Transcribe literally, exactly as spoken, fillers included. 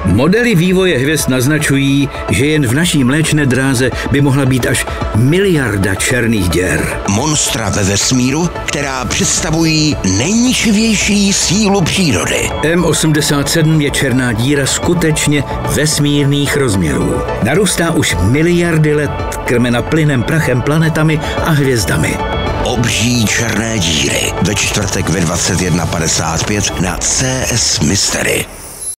Modely vývoje hvězd naznačují, že jen v naší Mléčné dráze by mohla být až miliarda černých děr. Monstra ve vesmíru, která představují nejničivější sílu přírody. M osmdesát sedm je černá díra skutečně vesmírných rozměrů. Narůstá už miliardy let, krmena plynem, prachem, planetami a hvězdami. Obří černé díry ve čtvrtek ve dvacet jedna padesát pět na C S Mystery.